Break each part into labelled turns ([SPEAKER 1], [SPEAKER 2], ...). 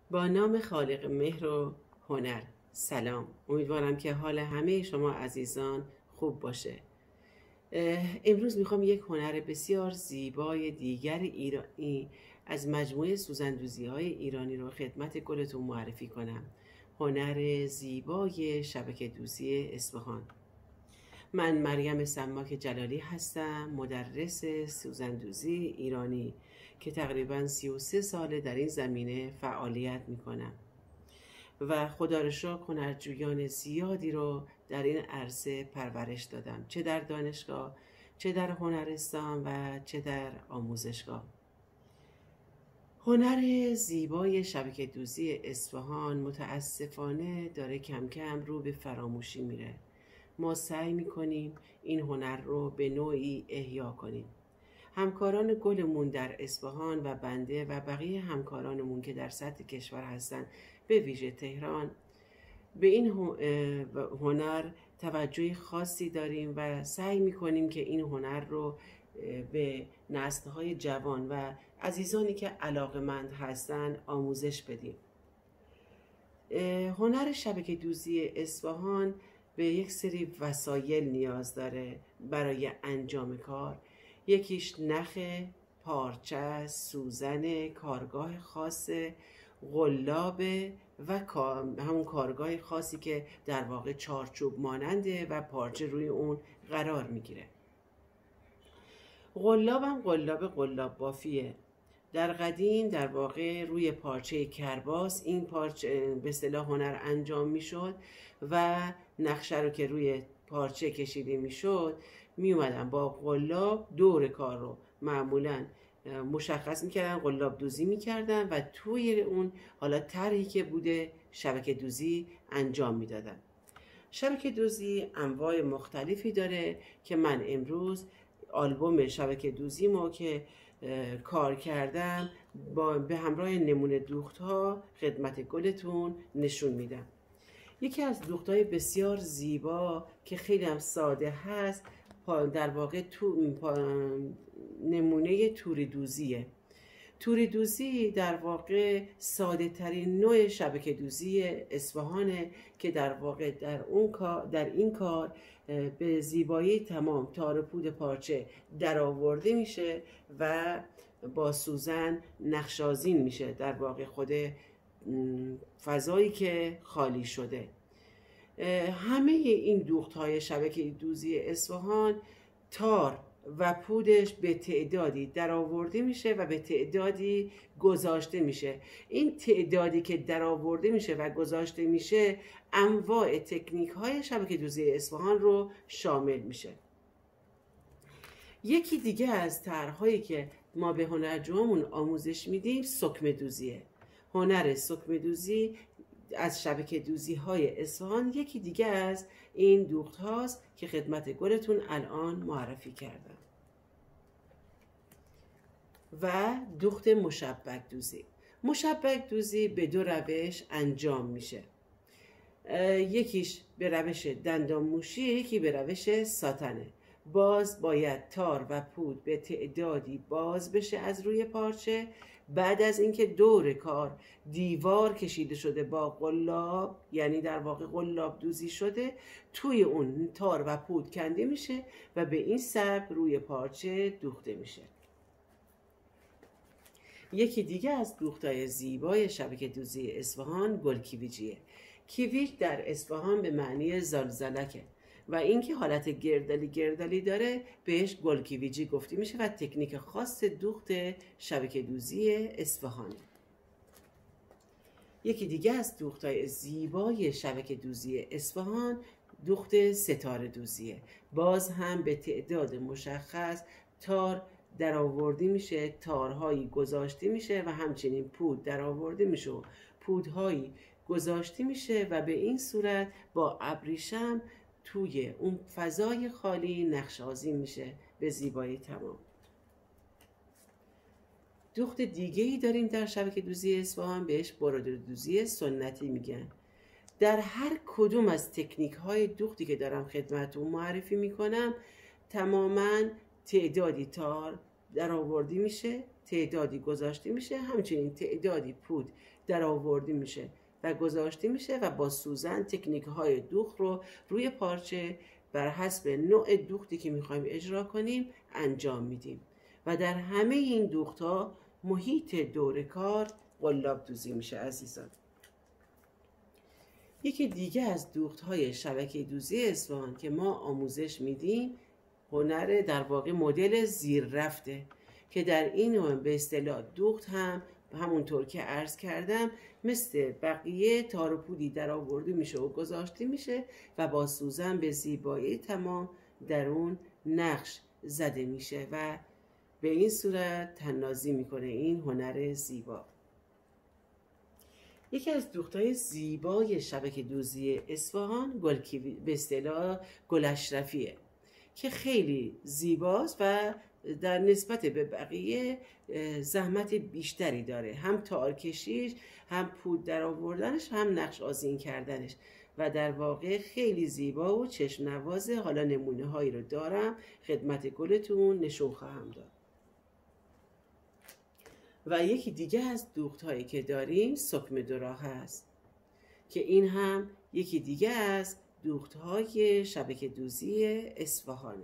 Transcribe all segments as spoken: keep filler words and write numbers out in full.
[SPEAKER 1] با نام خالق مهر و هنر. سلام، امیدوارم که حال همه شما عزیزان خوب باشه. امروز میخوام یک هنر بسیار زیبای دیگر ایرانی از مجموعه سوزندوزی های ایرانی رو خدمت گلتون معرفی کنم. هنر زیبای شبکه دوزی اصفهان. من مریم سماک جلالی هستم، مدرس سوزندوزی ایرانی که تقریباً سی و سه ساله در این زمینه فعالیت میکنم و خدا را شکر هنرجویان زیادی رو در این عرصه پرورش دادم، چه در دانشگاه، چه در هنرستان و چه در آموزشگاه. هنر زیبای شبکه دوزی اصفهان متاسفانه داره کم کم رو به فراموشی میره. ما سعی میکنیم این هنر رو به نوعی احیا کنیم. همکاران گلمون در اصفهان و بنده و بقیه همکارانمون که در سطح کشور هستن، به ویژه تهران، به این هنر توجه خاصی داریم و سعی میکنیم که این هنر رو به نسل‌های جوان و عزیزانی که علاقه‌مند هستن آموزش بدیم. هنر شبکه دوزی اصفهان به یک سری وسایل نیاز داره برای انجام کار. یکیش نخ، پارچه، سوزن، کارگاه خاص، قلاب و همون کارگاه خاصی که در واقع چارچوب ماننده و پارچه روی اون قرار میگیره. قلاب هم قلاب قلاب بافیه. در قدیم در واقع روی پارچه کرباس این پارچه به اصطلاح هنر انجام میشد و نقشه رو که روی پارچه کشیده میشد می اومدن با قلاب دور کار رو معمولا مشخص میکردن، قلاب دوزی میکردن و توی اون حالا طرحی که بوده شبکه دوزی انجام میدادن. شبکه دوزی انواع مختلفی داره که من امروز آلبوم شبکه دوزی ما که کار کردم با به همراه نمونه دوخت ها خدمت گلتون نشون میدم. یکی از دوخت های بسیار زیبا که خیلی هم ساده هست در واقع تو نمونه توری دوزیه. توری دوزی در واقع ساده ترین نوع شبکه دوزی اصفهانه که در واقع در اون کار در این کار به زیبایی تمام تار پود پارچه در آورده میشه و با سوزن نقشازین میشه در واقع خود فضایی که خالی شده. همه این دوخت های شبکه دوزی اصفهان تار و پودش به تعدادی در آورده میشه و به تعدادی گذاشته میشه. این تعدادی که در آورده میشه و گذاشته میشه انواع تکنیک های شبکه دوزی اصفهان رو شامل میشه. یکی دیگه از طرح‌هایی که ما به هنرجوامون آموزش میدیم سکمه دوزیه. هنر سکمه دوزی از شبکه دوزی های اصفهان یکی دیگه از این دوخت هاست که خدمت گلتون الان معرفی کردم. و دوخت مشبک دوزی. مشبک دوزی به دو روش انجام میشه. یکیش به روش دندان موشی، یکی به روش ساتنه. باز باید تار و پود به تعدادی باز بشه از روی پارچه. بعد از اینکه دور کار دیوار کشیده شده با قلاب، یعنی در واقع قلاب دوزی شده، توی اون تار و پود کنده میشه و به این سبک روی پارچه دوخته میشه. یکی دیگه از دوختای زیبای شبکه دوزی اصفهان گل کیویجیه. کیویج در اصفهان به معنی زلزلکه و اینکه حالت گردالی گردالی داره بهش گل کیویجی گفته میشه و تکنیک خاص دوخت شبکه دوزی اصفهانه. یکی دیگه از دوختای زیبای شبکه دوزی اصفهان دوخت ستاره دوزیه. باز هم به تعداد مشخص تار در آورده میشه، تارهایی گذاشته میشه و همچنین پود در آورده میشه و پودهایی گذاشته میشه و به این صورت با ابریشم توی اون فضای خالی نقش‌آزین میشه به زیبایی تمام. دوخت دیگه ای داریم در شبکه دوزی اصفهان، بهش برادر دوزی سنتی میگن. در هر کدوم از تکنیک های دوختی که دارم خدمتتون معرفی میکنم تماما تعدادی تار در آوردی میشه، تعدادی گذاشته میشه، همچنین تعدادی پود در آورده میشه و گذاشته میشه و با سوزن تکنیک های دوخت رو روی پارچه بر حسب نوع دوختی که میخوایم اجرا کنیم انجام میدیم و در همه این دوخت ها محیط دور کار قلاب دوزی میشه. عزیزان، یکی دیگه از دوخت های شبکه دوزی اصفهان که ما آموزش میدیم هنر در واقع مدل زیر رفته که در این به اصطلاح دوخت هم همونطور که عرض کردم مثل بقیه تار و پودی در آورده میشه و گذاشته میشه و با سوزن به زیبایی تمام در اون نقش زده میشه و به این صورت طنازی میکنه این هنر زیبا. یکی از دوخت‌های زیبای شبکه دوزی اصفهان گلکیوی به اصطلاح گل اشرفیه که خیلی زیباست و در نسبت به بقیه زحمت بیشتری داره، هم تار کشیش، هم پود در آوردنش، هم نقش آذین کردنش و در واقع خیلی زیبا و چشم نوازه. حالا نمونه هایی رو دارم خدمت گلتون نشون خواهم داد. و یکی دیگه از دوخت هایی که داریم سکمه دورا هست که این هم یکی دیگه از دوخت های شبکه دوزی اصفهانه.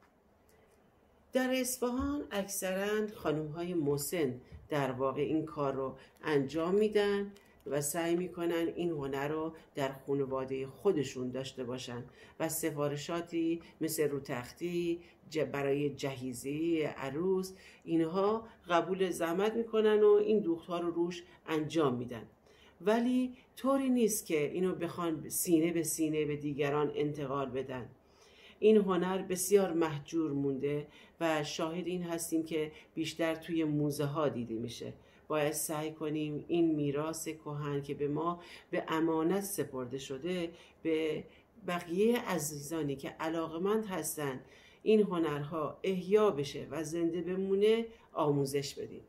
[SPEAKER 1] در اصفهان اکثرا خانم های مسن در واقع این کار رو انجام میدن و سعی میکنن این هنر رو در خانواده خودشون داشته باشن و سفارشاتی مثل رو تختی برای جهیزی عروس اینها قبول زحمت میکنن و این دوخت ها رو روش انجام میدن، ولی طوری نیست که اینو بخوان سینه به سینه به دیگران انتقال بدن. این هنر بسیار محجور مونده و شاهد این هستیم که بیشتر توی موزه ها دیده میشه. باید سعی کنیم این میراث کهن که به ما به امانت سپرده شده به بقیه عزیزانی که علاقمند هستن این هنرها احیا بشه و زنده بمونه آموزش بدیم.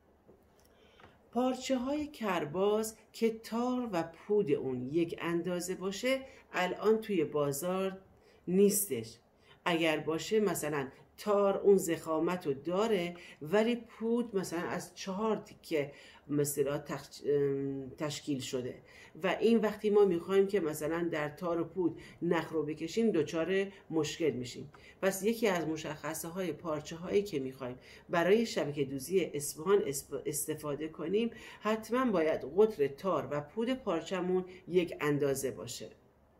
[SPEAKER 1] پارچه های کرباس که تار و پود اون یک اندازه باشه الان توی بازار نیستش. اگر باشه مثلا تار اون ضخامت رو داره ولی پود مثلا از چهار تیکه مثلا تشکیل شده و این وقتی ما میخوایم که مثلا در تار و پود نخ رو بکشیم دچار مشکل میشیم. پس یکی از مشخصه های پارچه هایی که میخوایم برای شبکه دوزی اصفهان استفاده کنیم حتما باید قطر تار و پود پارچمون یک اندازه باشه.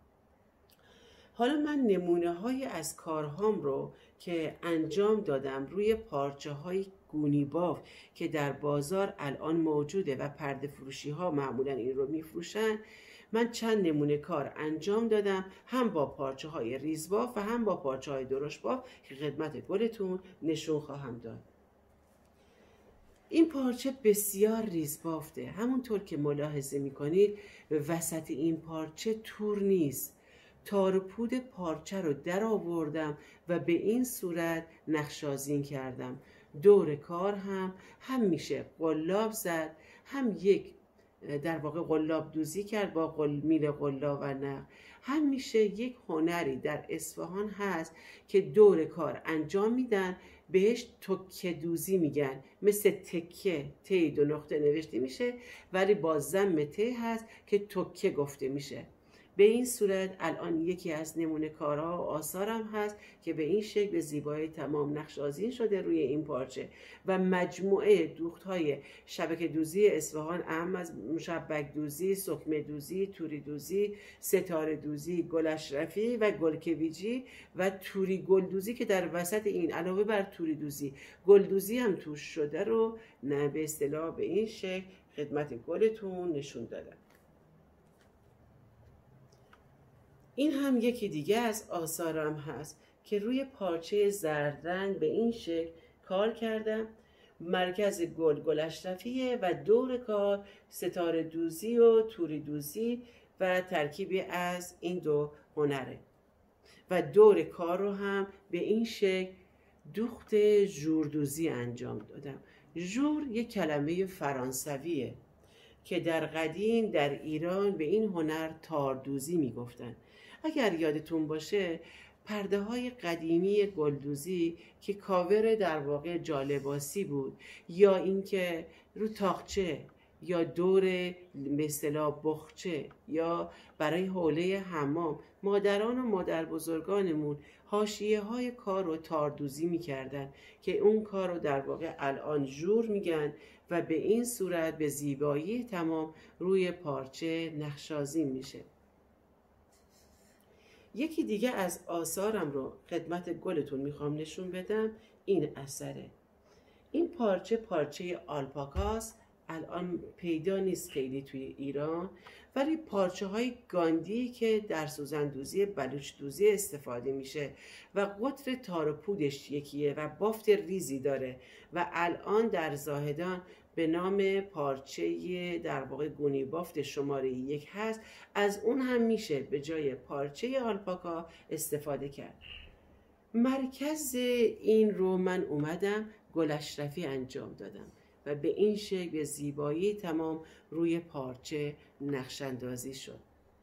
[SPEAKER 1] حالا من نمونه های از کارهام رو که انجام دادم روی پارچه های گونی باف که در بازار الان موجوده و پرده فروشی ها معمولا این رو میفروشن، من چند نمونه کار انجام دادم هم با پارچه های ریز باف و هم با پارچه های درشت باف که خدمت گلتون نشون خواهم داد. این پارچه بسیار ریز بافته، همونطور که ملاحظه میکنید وسط این پارچه تور نیست. تار و پود پارچه رو در آوردم و به این صورت نقش‌آذین کردم. دور کار هم هم میشه قلاب زد، هم یک در واقع قلاب دوزی کرد با قل میل قلاب و نخ. هم میشه یک هنری در اصفهان هست که دور کار انجام میدن، بهش تکه دوزی میگن، مثل تکه تی دو نقطه نوشته میشه ولی با ضم ته هست که تکه گفته میشه. به این صورت الان یکی از نمونه کارها و آثارم هست که به این شکل به زیبایی تمام نقش آذین شده روی این پارچه و مجموعه دوخت‌های شبکه دوزی اصفهان اهم از مشبک دوزی، سکمه دوزی، توری دوزی، ستاره دوزی، گل اشرفی و گلکویجی و توری گل دوزی که در وسط این علاوه بر توری دوزی گل دوزی هم توش شده رو نه به اصطلاح به این شکل خدمت گلتون نشون دادم. این هم یکی دیگه از آثارم هست که روی پارچه زرد رنگ به این شکل کار کردم. مرکز گل گل اشرفیه و دور کار ستاره دوزی و توری دوزی و ترکیبی از این دو هنره و دور کار رو هم به این شکل دوخت ژوردوزی انجام دادم. ژور یک کلمه فرانسویه که در قدیم در ایران به این هنر تاردوزی میگفتن. اگر یادتون باشه پرده های قدیمی گلدوزی که کاور در واقع جالباسی بود، یا اینکه رو تاقچه یا دور به اصطلاح بخچه یا برای حوله حمام مادران و مادر بزرگانمون حاشیه های کار رو تاردوزی میکردن که اون کار رو در واقع الان ژور میگن و به این صورت به زیبایی تمام روی پارچه نقش‌آذین میشه. یکی دیگه از آثارم رو خدمت گلتون میخوام نشون بدم. این اثره. این پارچه پارچه آلپاکاست. الان پیدا نیست خیلی توی ایران، ولی پارچه های گاندی که در سوزندوزی بلوچ دوزی استفاده میشه و قطر تار و پودش یکیه و بافت ریزی داره و الان در زاهدان به نام پارچه در واقع گونی بافت شماره یک هست. از اون هم میشه به جای پارچه آلپاکا استفاده کرد. مرکز این رو من اومدم گل اشرفی انجام دادم و به این شکل به زیبایی تمام روی پارچه نقش اندازی شد.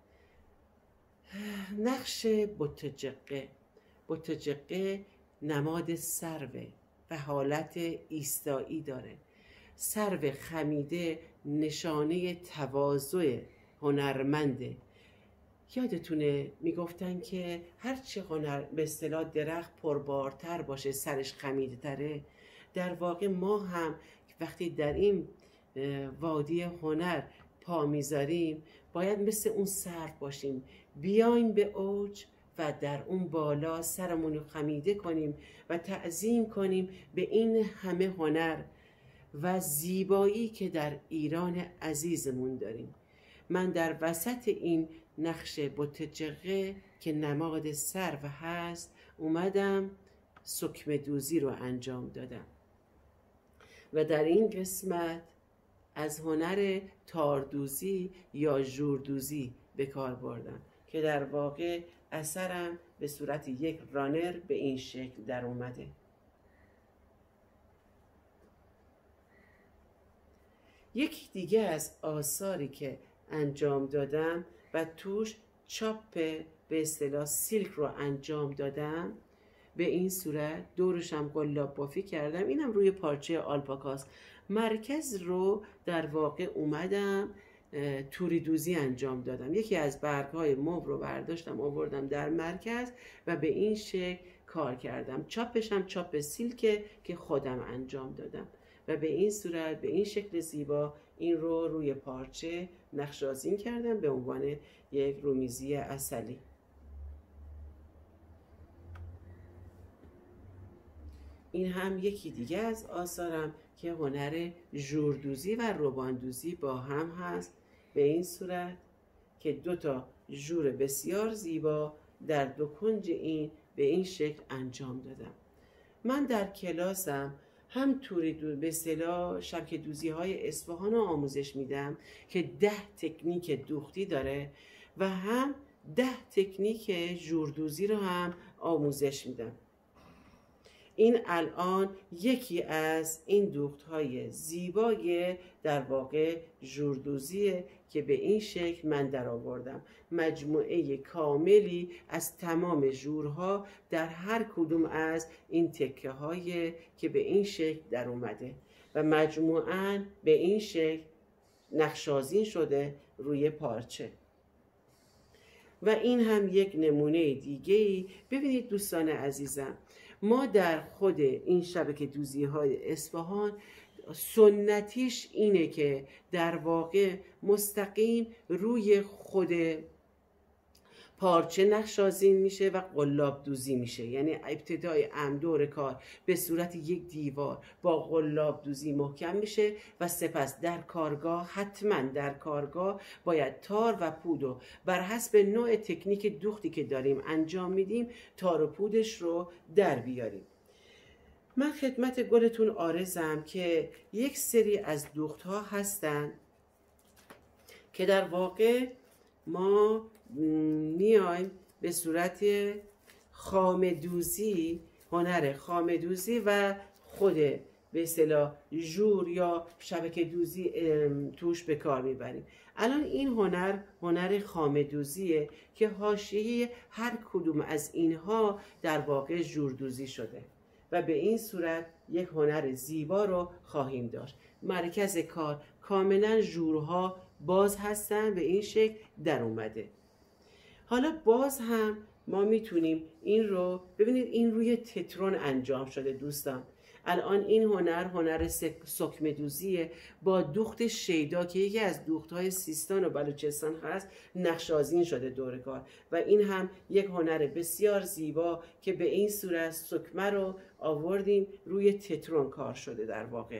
[SPEAKER 1] نقش بتجقه. بتجقه نماد سروه و حالت ایستایی داره. سرو خمیده نشانه تواضع هنرمنده. یادتونه میگفتن که هرچه هنر به اصطلاح درخت پربارتر باشه سرش خمیده تره. در واقع ما هم وقتی در این وادی هنر پا میذاریم باید مثل اون سرو باشیم، بیایم به اوج و در اون بالا سرمون رو خمیده کنیم و تعظیم کنیم به این همه هنر و زیبایی که در ایران عزیزمون داریم. من در وسط این نقش بتجقه که نماد سرو هست اومدم سکمه دوزی رو انجام دادم و در این قسمت از هنر تاردوزی یا ژوردوزی به کار بردم که در واقع اثرم به صورت یک رانر به این شکل در اومده. یکی دیگه از آثاری که انجام دادم و توش چاپ به اصطلاح سیلک رو انجام دادم، به این صورت دورش هم قلاب بافی کردم. اینم روی پارچه آلپاکاست. مرکز رو در واقع اومدم توری دوزی انجام دادم. یکی از برگ‌های مو رو برداشتم آوردم در مرکز و به این شکل کار کردم. چاپش هم چاپ سیلکه که خودم انجام دادم و به این صورت به این شکل زیبا این رو روی پارچه نقش‌آذین کردم به عنوان یک رومیزی عسلی. این هم یکی دیگه از آثارم که هنر ژوردوزی و روباندوزی با هم هست به این صورت که دو تا ژور بسیار زیبا در دو کنج این به این شکل انجام دادم. من در کلاسم هم توری دو به اصطلاح شبکه دوزی های اصفهان رو آموزش میدم که ده تکنیک دوختی داره و هم ده تکنیک ژوردوزی رو هم آموزش میدم. این الان یکی از این دوخت‌های زیبای در واقع ژوردوزیه که به این شکل من در آوردم. مجموعه کاملی از تمام ژورها در هر کدوم از این تکه های که به این شکل در اومده و مجموعاً به این شکل نقش‌آذین شده روی پارچه. و این هم یک نمونه دیگه‌ای. ببینید دوستان عزیزم، ما در خود این شبکه دوزی های اصفهان سنتیش اینه که در واقع مستقیم روی خود پارچه نقش‌آذین میشه و قلاب دوزی میشه. یعنی ابتدای امدور کار به صورت یک دیوار با قلاب دوزی محکم میشه و سپس در کارگاه حتما در کارگاه باید تار و پودو بر حسب نوع تکنیک دوختی که داریم انجام میدیم تار و پودش رو در بیاریم. من خدمت گلتون عارضم که یک سری از دوخت ها هستن که در واقع ما میایم به صورت خامه دوزی، هنر خامه دوزی و خود به اصطلاح ژور یا شبکه دوزی توش به کار میبریم. الان این هنر هنر خامه دوزیه که حاشیه هر کدوم از اینها در واقع ژور دوزی شده و به این صورت یک هنر زیبا رو خواهیم داشت. مرکز کار کاملا ژورها باز هستن، به این شکل در اومده. حالا باز هم ما میتونیم این رو ببینید، این روی تترون انجام شده دوستان. الان این هنر هنر سکمه دوزیه با دوخت شیدا که یکی از دوختهای سیستان و بلوچستان هست نقش‌آذین شده دور کار و این هم یک هنر بسیار زیبا که به این صورت سکمه رو آوردیم روی تترون کار شده در واقع.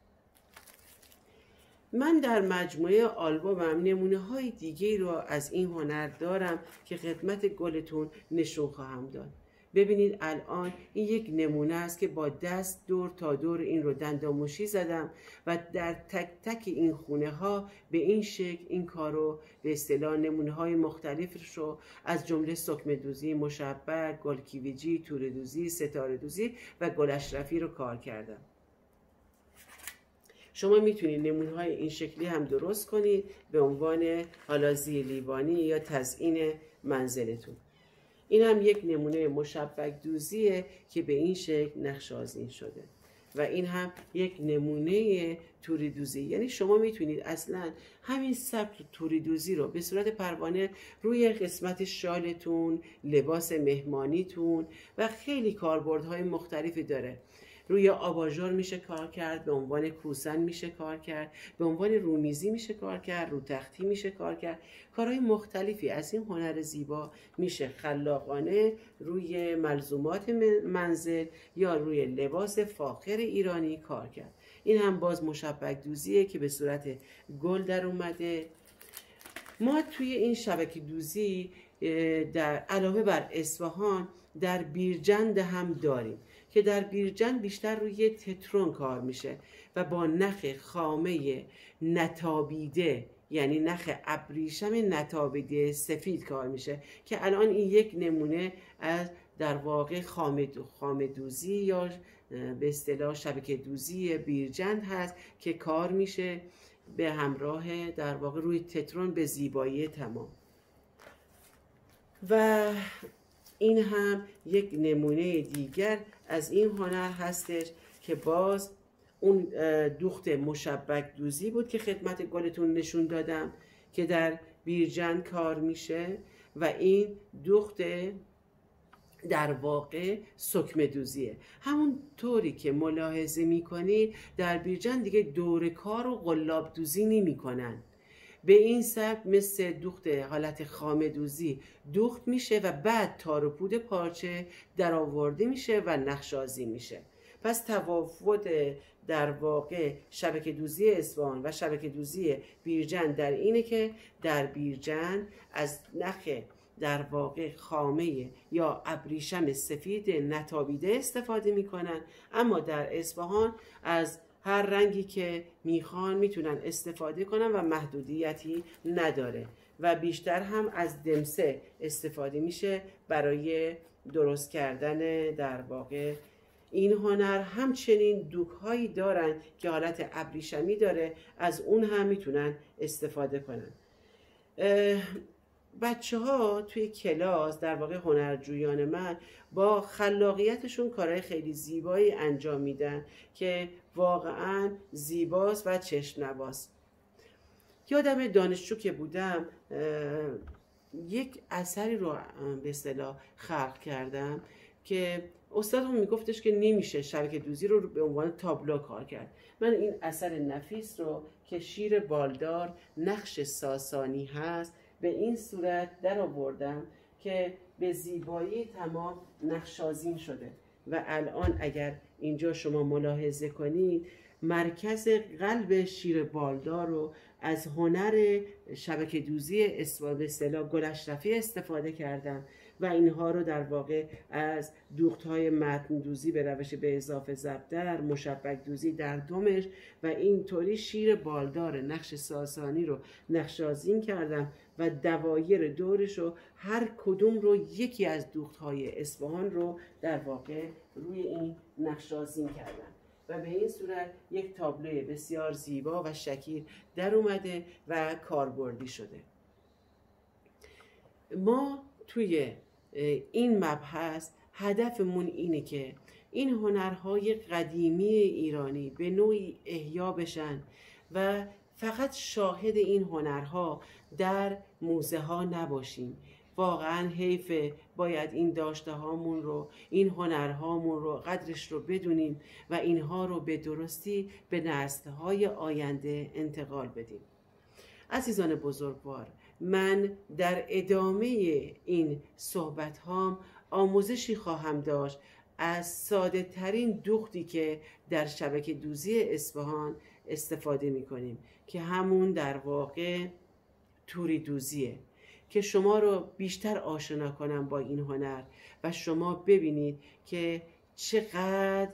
[SPEAKER 1] من در مجموعه آلبومم نمونه های دیگه رو از این هنر دارم که خدمت گلتون نشون خواهم داد. ببینید الان این یک نمونه است که با دست دور تا دور این رو دندانمشی زدم و در تک تک این خونه ها به این شکل این کار رو به اصطلاح نمونه های مختلفش رو از جمله سکمه دوزی، مشبک، گل کیویجی، توره دوزی، ستاره دوزی و گل اشرفی رو کار کردم. شما میتونید نمونه های این شکلی هم درست کنید به عنوان حالا زیر لیوانی یا تزیین منزلتون. این هم یک نمونه مشبک دوزیه که به این شکل نقش‌آذین شده و این هم یک نمونه توری دوزی. یعنی شما میتونید اصلا همین سبک توری دوزی رو به صورت پروانه روی قسمت شالتون، لباس مهمانیتون و خیلی کاربردهای مختلفی داره. روی آباژور میشه کار کرد، به عنوان کوسن میشه کار کرد، به عنوان رومیزی میشه کار کرد، رو تختی میشه کار کرد. کارهای مختلفی از این هنر زیبا میشه خلاقانه روی ملزومات منزل یا روی لباس فاخر ایرانی کار کرد. این هم باز مشبک دوزیه که به صورت گل در اومده. ما توی این شبکه دوزی در علاوه بر اصفهان در بیرجند هم داریم که در بیرجند بیشتر روی تترون کار میشه و با نخ خامه نتابیده، یعنی نخ ابریشم نتابیده سفید کار میشه که الان این یک نمونه از در واقع خامه دوزی یا به اصطلاح شبکه دوزی بیرجند هست که کار میشه به همراه در واقع روی تترون به زیبایی تمام. و این هم یک نمونه دیگر از این هنر هستش که باز اون دوخت مشبک دوزی بود که خدمت گلتون نشون دادم که در بیرجند کار میشه و این دوخت در واقع سکمه دوزیه. همون طوری که ملاحظه میکنید در بیرجند دیگه دور کار و قلاب دوزی نمی کنن. به این سبک مثل دوخت حالت خامه دوزی دوخت میشه و بعد تار و پود پارچه در آورده میشه و نقش‌آذین میشه. پس تفاوت در واقع شبکه دوزی اصفهان و شبکه دوزی بیرجند در اینه که در بیرجند از نخ در واقع خامه یا ابریشم سفید نتابیده استفاده میکنن، اما در اصفهان از هر رنگی که میخوان میتونن استفاده کنن و محدودیتی نداره و بیشتر هم از دمسه استفاده میشه برای درست کردن در واقع این هنر. همچنین دوک هایی دارن که حالت ابریشمی داره، از اون هم میتونن استفاده کنن. بچه ها توی کلاس در واقع هنرجویان من با خلاقیتشون کارهای خیلی زیبایی انجام میدن که واقعا زیباست و چشم نواز. یادم دانشجو که بودم یک اثری رو به اصطلاح خلق کردم که استادم میگفتش که نمیشه شبکه دوزی رو به عنوان تابلو کار کرد. من این اثر نفیس رو که شیر بالدار نقش ساسانی هست به این صورت در آوردم که به زیبایی تمام نقش‌آذین شده و الان اگر اینجا شما ملاحظه کنید مرکز قلب شیر بالدار رو از هنر شبکه دوزی به اصطلاح گل اشرفی استفاده کردم و اینها رو در واقع از دوخت‌های متن دوزی به روش به اضافه زبدر، مشبک دوزی در دمش و اینطوری شیر بالدار نقش ساسانی رو نقش‌آذین کردم و دوایر دورش رو هر کدوم رو یکی از دوخت‌های اصفهان رو در واقع روی این نقش‌آذین کردم. و به این صورت یک تابلوی بسیار زیبا و شکیل در اومده و کاربردی شده. ما توی این مبحث هدفمون اینه که این هنرهای قدیمی ایرانی به نوعی احیا بشن و فقط شاهد این هنرها در موزه ها نباشیم. واقعا حیفه، باید این داشته هامون رو، این هنرهامون رو، قدرش رو بدونیم و اینها رو به درستی به نسل‌های آینده انتقال بدیم. عزیزان بزرگوار، من در ادامه این صحبت هام آموزشی خواهم داشت از ساده ترین دوختی که در شبکه دوزی اصفهان استفاده می کنیم که همون در واقع توری دوزیه، که شما رو بیشتر آشنا کنم با این هنر و شما ببینید که چقدر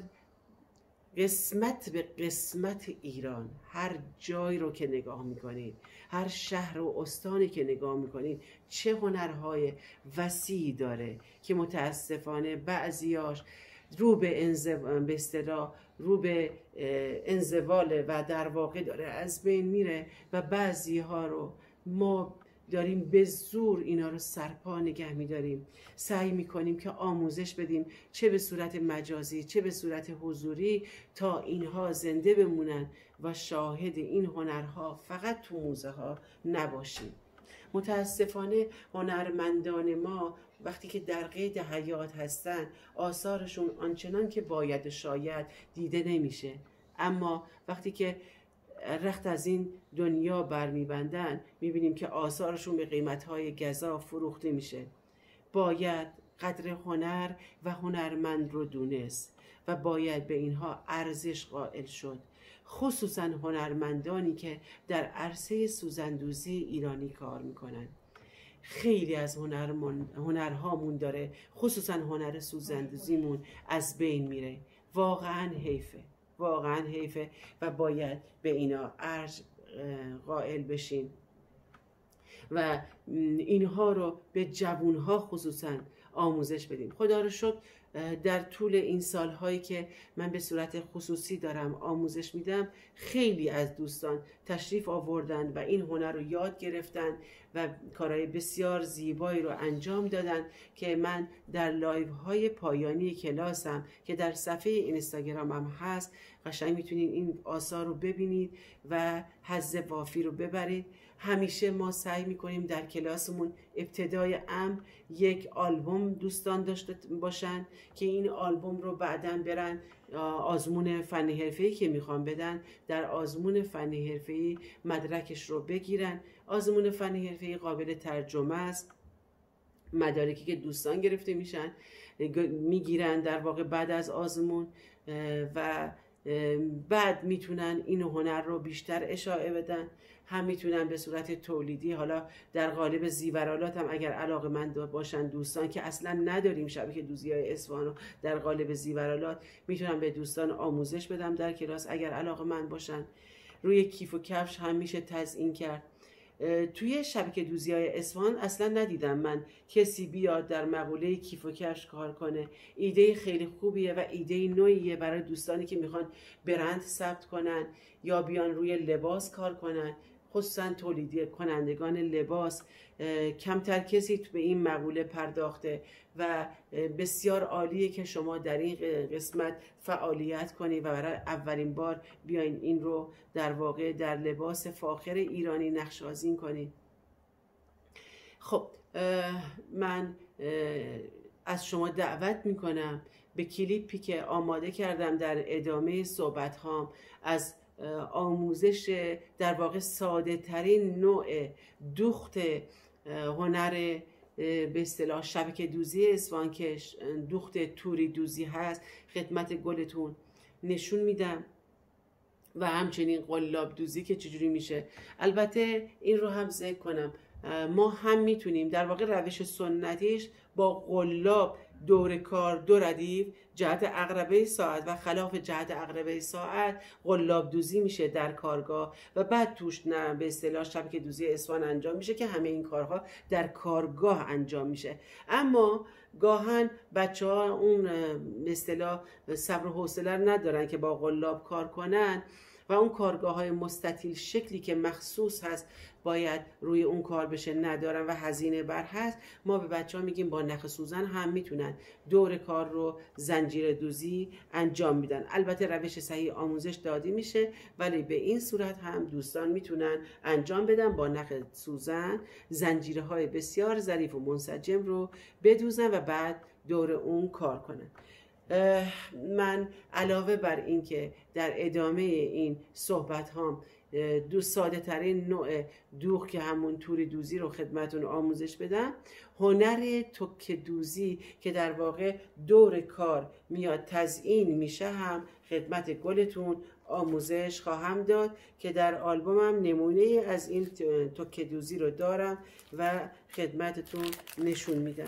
[SPEAKER 1] قسمت به قسمت ایران، هر جایی رو که نگاه میکنید، هر شهر و استانی که نگاه میکنید، چه هنرهای وسیعی داره که متاسفانه بعضیاش رو به انزوال به اصطلاح رو به انزواله و در واقع داره از بین میره و بعضی ها رو ما داریم به زور اینا رو سرپا نگه میداریم. سعی میکنیم که آموزش بدیم، چه به صورت مجازی چه به صورت حضوری، تا اینها زنده بمونن و شاهد این هنرها فقط تو موزه ها نباشیم. متاسفانه هنرمندان ما وقتی که در قید حیات هستن آثارشون آنچنان که باید شاید دیده نمیشه، اما وقتی که رخت از این دنیا برمیبندن میبینیم که آثارشون به قیمتهای گزاف فروخته میشه. باید قدر هنر و هنرمند رو دونست و باید به اینها ارزش قائل شد، خصوصا هنرمندانی که در عرصه سوزندوزی ایرانی کار میکنن. خیلی از هنرمون، هنرهامون داره، خصوصا هنر سوزندوزیمون از بین میره. واقعا حیفه، واقعا حیفه و باید به اینا ارج قائل بشین و اینها رو به جوانها خصوصا آموزش بدیم. خدا رو شکر در طول این سالهایی که من به صورت خصوصی دارم آموزش میدم، خیلی از دوستان تشریف آوردن و این هنر رو یاد گرفتن و کارهای بسیار زیبایی رو انجام دادن که من در لایو های پایانی کلاسم که در صفحه اینستاگرامم هست قشنگ میتونید این آثار رو ببینید و حظ وافی رو ببرید. همیشه ما سعی میکنیم در کلاسمون ابتدای امر یک آلبوم دوستان داشته باشن که این آلبوم رو بعداً برن آزمون فنی حرفه‌ای که میخوان بدن، در آزمون فنی حرفه‌ای مدرکش رو بگیرن. آزمون فنی حرفه‌ای قابل ترجمه است، مدارکی که دوستان گرفته میشن میگیرن در واقع بعد از آزمون و بعد میتونن این هنر رو بیشتر اشاعه بدن. هم میتونن به صورت تولیدی، حالا در قالب زیورالات هم اگر علاقه‌مند باشن دوستان که اصلا نداریم شبکه دوزی‌های اصفهان رو در قالب زیورالات، میتونن به دوستان آموزش بدم در کلاس اگر علاقه‌مند باشن. روی کیف و کفش هم میشه تزیین کرد. توی شبکه دوزی‌های اصفهان اصلا ندیدم من کسی بیاد در مقوله کیف و کفش کار کنه. ایده خیلی خوبیه و ایده نوعیه برای دوستانی که میخوان برند ثبت کنن یا بیان روی لباس کار کنن، خصوصا تولیدی کنندگان لباس. کمتر کسی به این مقوله پرداخته و بسیار عالیه که شما در این قسمت فعالیت کنید و برای اولین بار بیاین این رو در واقع در لباس فاخر ایرانی نقش‌آزین کنید. خب من از شما دعوت میکنم به کلیپی که آماده کردم در ادامه صحبت هام از آموزش در واقع ساده ترین نوع دوخت هنر به اصطلاح شبکه دوزی اصفهان که دوخت توری دوزی هست خدمت گلتون نشون میدم و همچنین قلاب دوزی که چجوری میشه. البته این رو هم ذکر کنم ما هم میتونیم در واقع روش سنتیش با قلاب دور کار دو ردیف جهت عقربه ساعت و خلاف جهت عقربه ساعت قلاب دوزی میشه در کارگاه و بعد توش نه به اصطلاح شبکه دوزی اصفهان انجام میشه که همه این کارها در کارگاه انجام میشه. اما گاهن بچه ها اون به اصطلاح صبر و حوصله ندارن که با قلاب کار کنن و اون کارگاه های مستطیل شکلی که مخصوص هست باید روی اون کار بشه ندارن و هزینه بر هست. ما به بچه ها میگیم با نخ سوزن هم میتونن دور کار رو زنجیره دوزی انجام میدن. البته روش صحیح آموزش دادی میشه، ولی به این صورت هم دوستان میتونن انجام بدن، با نخ سوزن زنجیره های بسیار ظریف و منسجم رو بدوزن و بعد دور اون کار کنن. من علاوه بر این که در ادامه این صحبت هام دو ساده ترین نوع دوغ که همون توری دوزی رو خدمتون آموزش بدم، هنر تک دوزی که در واقع دور کار میاد تزیین میشه هم خدمت گلتون آموزش خواهم داد که در آلبومم نمونه از این تک دوزی رو دارم و خدمتتون نشون میدم.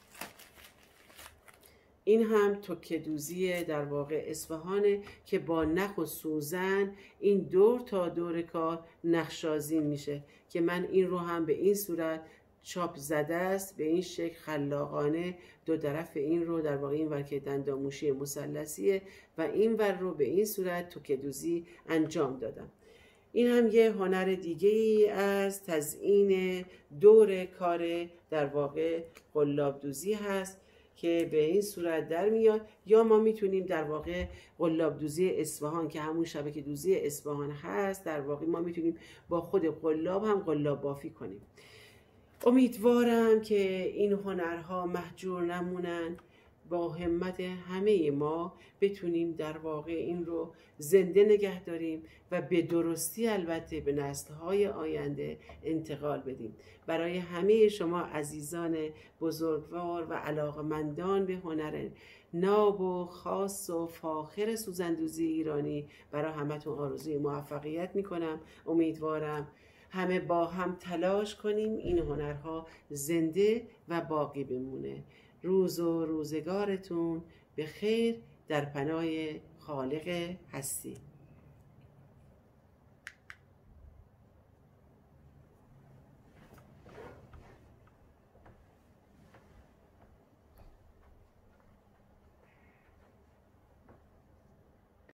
[SPEAKER 1] این هم تکه دوزی در واقع اصفهانه که با نخ و سوزن این دور تا دور کار نقشازین میشه که من این رو هم به این صورت چاپ زده است، به این شکل خلاقانه دو طرف این رو در واقع این ور که دندانموشی مثلثیه و این ور رو به این صورت تکه دوزی انجام دادم. این هم یه هنر دیگه ای از تزیین دور کار در واقع قلاب دوزی هست که به این صورت در میاد. یا ما میتونیم در واقع قلاب دوزی اصفهان که همون شبکه دوزی اصفهان هست، در واقع ما میتونیم با خود قلاب هم قلاب بافی کنیم. امیدوارم که این هنرها مهجور نمونن، با همت همه ما بتونیم در واقع این رو زنده نگه داریم و به درستی البته به نسل‌های آینده انتقال بدیم. برای همه شما عزیزان بزرگوار و علاقمندان به هنر ناب و خاص و فاخر سوزندوزی ایرانی، برای همتون آرزوی موفقیت میکنم. امیدوارم همه با هم تلاش کنیم این هنرها زنده و باقی بمونه. روز و روزگارتون به خیر در پناه خالق هستی.